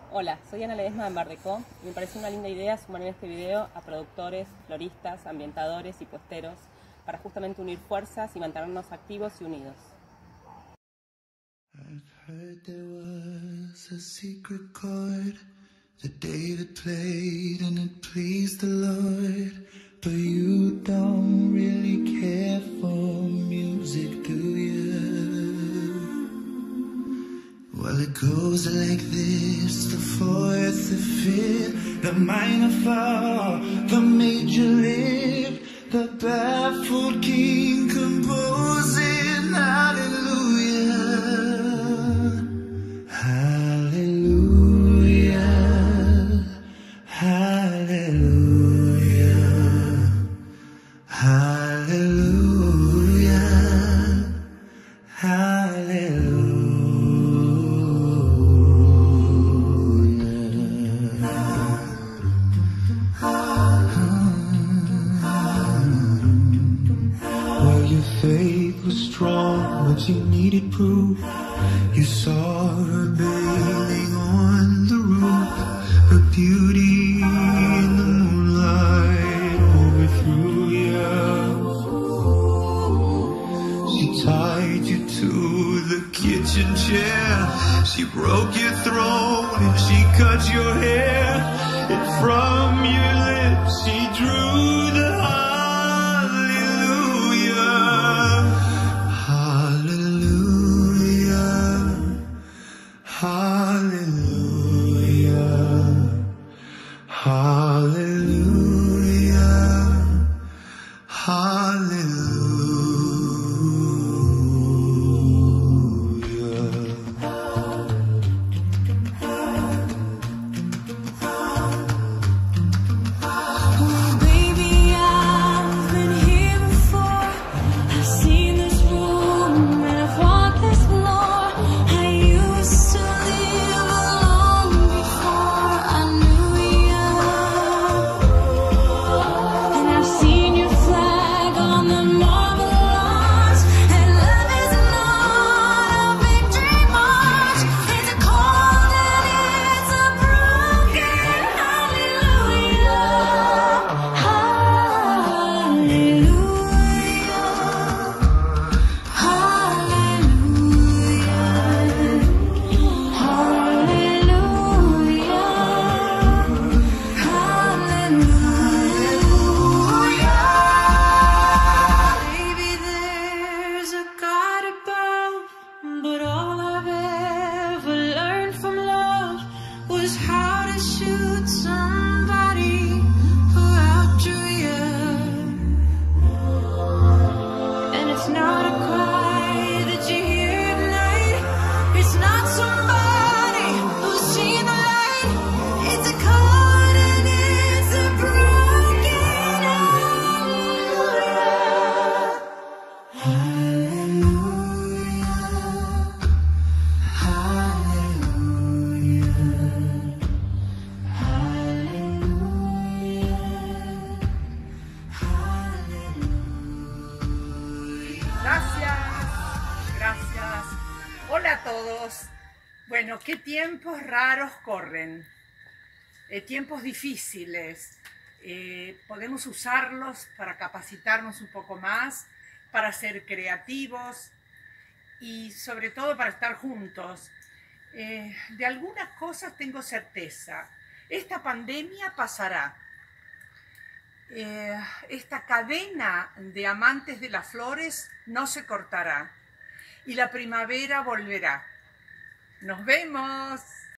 Hola, soy Ana Ledesma de Embardecó y me pareció una linda idea sumar en este video a productores, floristas, ambientadores y puesteros para justamente unir fuerzas y mantenernos activos y unidos. I've heard there was a secret chord that David played and it pleased the Lord, but you don't really care for music, do you? Well, it goes like this: the fourth, the fifth, the minor fall, the major lift, the baffled king composing hallelujah, hallelujah, hallelujah, hallelujah, hallelujah. Well, your faith was strong, but you needed proof. You saw her bathing on the roof, her beauty in the moonlight overthrew you. She tied you to the kitchen chair, she broke your throat and she cut your hair, and from your lips she drew the Gracias. Hola a todos. Bueno, qué tiempos raros corren. Tiempos difíciles. Podemos usarlos para capacitarnos un poco más, para ser creativos y sobre todo para estar juntos. De algunas cosas tengo certeza. Esta pandemia pasará. Esta cadena de amantes de las flores no se cortará y la primavera volverá. ¡Nos vemos!